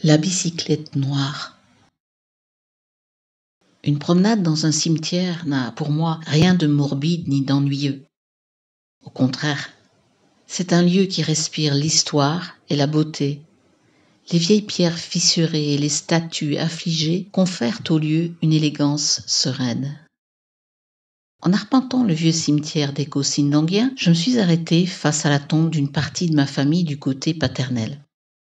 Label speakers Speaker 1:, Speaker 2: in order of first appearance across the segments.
Speaker 1: La bicyclette noire. Une promenade dans un cimetière n'a pour moi rien de morbide ni d'ennuyeux. Au contraire, c'est un lieu qui respire l'histoire et la beauté. Les vieilles pierres fissurées et les statues affligées confèrent au lieu une élégance sereine. En arpentant le vieux cimetière d'Écos-Sindanguien, je me suis arrêtée face à la tombe d'une partie de ma famille du côté paternel.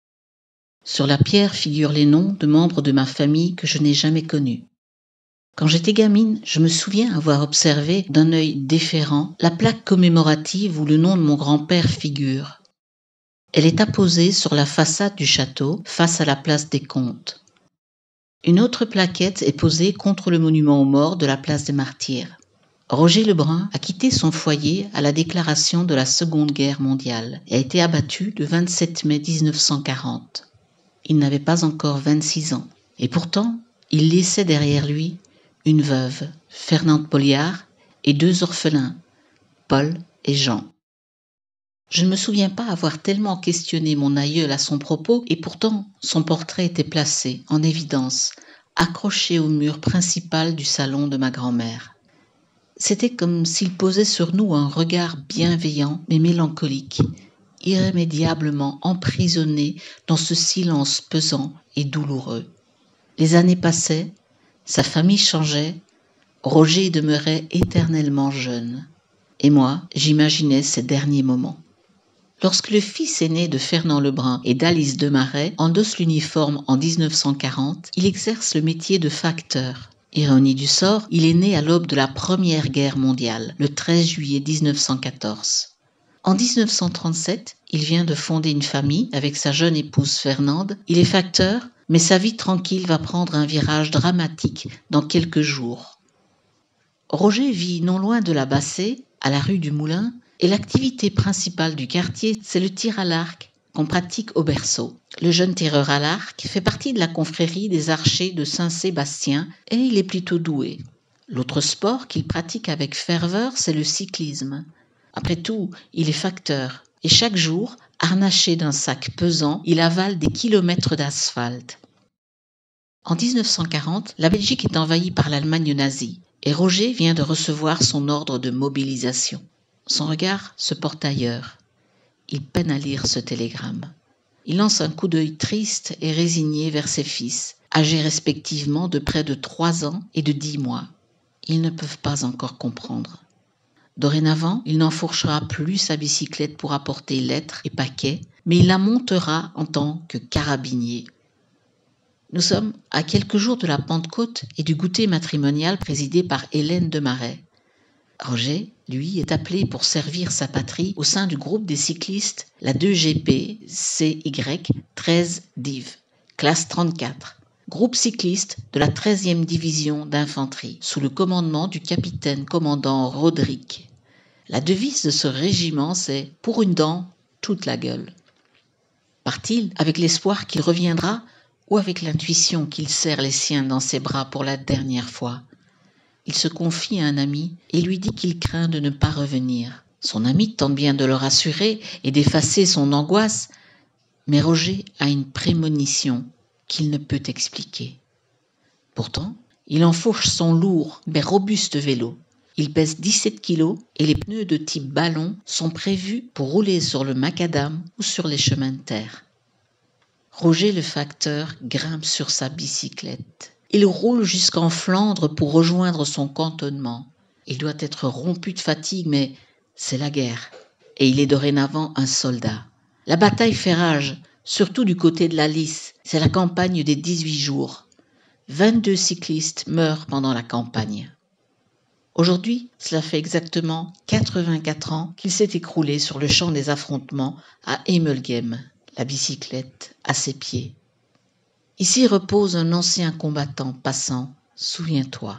Speaker 1: Sur la pierre figurent les noms de membres de ma famille que je n'ai jamais connus. Quand j'étais gamine, je me souviens avoir observé d'un œil déférent la plaque commémorative où le nom de mon grand-père figure. Elle est apposée sur la façade du château, face à la place des Comtes. Une autre plaquette est posée contre le monument aux morts de la place des Martyrs. Roger Lebrun a quitté son foyer à la déclaration de la Seconde Guerre mondiale et a été abattu le 27 mai 1940. Il n'avait pas encore 26 ans. Et pourtant, il laissait derrière lui une veuve, Fernande Polliard, et 2 orphelins, Paul et Jean. Je ne me souviens pas avoir tellement questionné mon aïeul à son propos, et pourtant son portrait était placé, en évidence, accroché au mur principal du salon de ma grand-mère. C'était comme s'il posait sur nous un regard bienveillant mais mélancolique, irrémédiablement emprisonné dans ce silence pesant et douloureux. Les années passaient, sa famille changeait, Roger demeurait éternellement jeune. Et moi, j'imaginais ses derniers moments. Lorsque le fils aîné de Fernand Lebrun et d'Alice Demaret endosse l'uniforme en 1940, il exerce le métier de facteur. Ironie du sort, il est né à l'aube de la Première Guerre mondiale, le 13 juillet 1914. En 1937, il vient de fonder une famille avec sa jeune épouse Fernande. Il est facteur, mais sa vie tranquille va prendre un virage dramatique dans quelques jours. Roger vit non loin de la Bassée, à la rue du Moulin, et l'activité principale du quartier, c'est le tir à l'arc qu'on pratique au berceau. Le jeune tireur à l'arc fait partie de la confrérie des archers de Saint-Sébastien et il est plutôt doué. L'autre sport qu'il pratique avec ferveur, c'est le cyclisme. Après tout, il est facteur et chaque jour, harnaché d'un sac pesant, il avale des kilomètres d'asphalte. En 1940, la Belgique est envahie par l'Allemagne nazie et Roger vient de recevoir son ordre de mobilisation. Son regard se porte ailleurs. Il peine à lire ce télégramme. Il lance un coup d'œil triste et résigné vers ses fils, âgés respectivement de près de 3 ans et de 10 mois. Ils ne peuvent pas encore comprendre. Dorénavant, il n'enfourchera plus sa bicyclette pour apporter lettres et paquets, mais il la montera en tant que carabinier. Nous sommes à quelques jours de la Pentecôte et du goûter matrimonial présidé par Hélène Demaret. Roger, lui, est appelé pour servir sa patrie au sein du groupe des cyclistes, la 2GP CY 13 Div, classe 34, groupe cycliste de la 13e division d'infanterie, sous le commandement du capitaine-commandant Roderick. La devise de ce régiment, c'est « Pour une dent, toute la gueule ». Part-il avec l'espoir qu'il reviendra ou avec l'intuition qu'il serre les siens dans ses bras pour la dernière fois ? Il se confie à un ami et lui dit qu'il craint de ne pas revenir. Son ami tente bien de le rassurer et d'effacer son angoisse, mais Roger a une prémonition qu'il ne peut expliquer. Pourtant, il enfourche son lourd mais robuste vélo. Il pèse 17 kilos et les pneus de type ballon sont prévus pour rouler sur le macadam ou sur les chemins de terre. Roger le facteur grimpe sur sa bicyclette. Il roule jusqu'en Flandre pour rejoindre son cantonnement. Il doit être rompu de fatigue, mais c'est la guerre. Et il est dorénavant un soldat. La bataille fait rage, surtout du côté de la Lys. C'est la campagne des 18 jours. 22 cyclistes meurent pendant la campagne. Aujourd'hui, cela fait exactement 84 ans qu'il s'est écroulé sur le champ des affrontements à Emelgem, la bicyclette à ses pieds. Ici repose un ancien combattant passant, souviens-toi.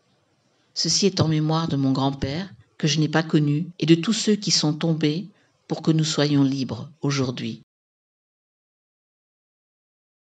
Speaker 1: Ceci est en mémoire de mon grand-père, que je n'ai pas connu, et de tous ceux qui sont tombés pour que nous soyons libres aujourd'hui.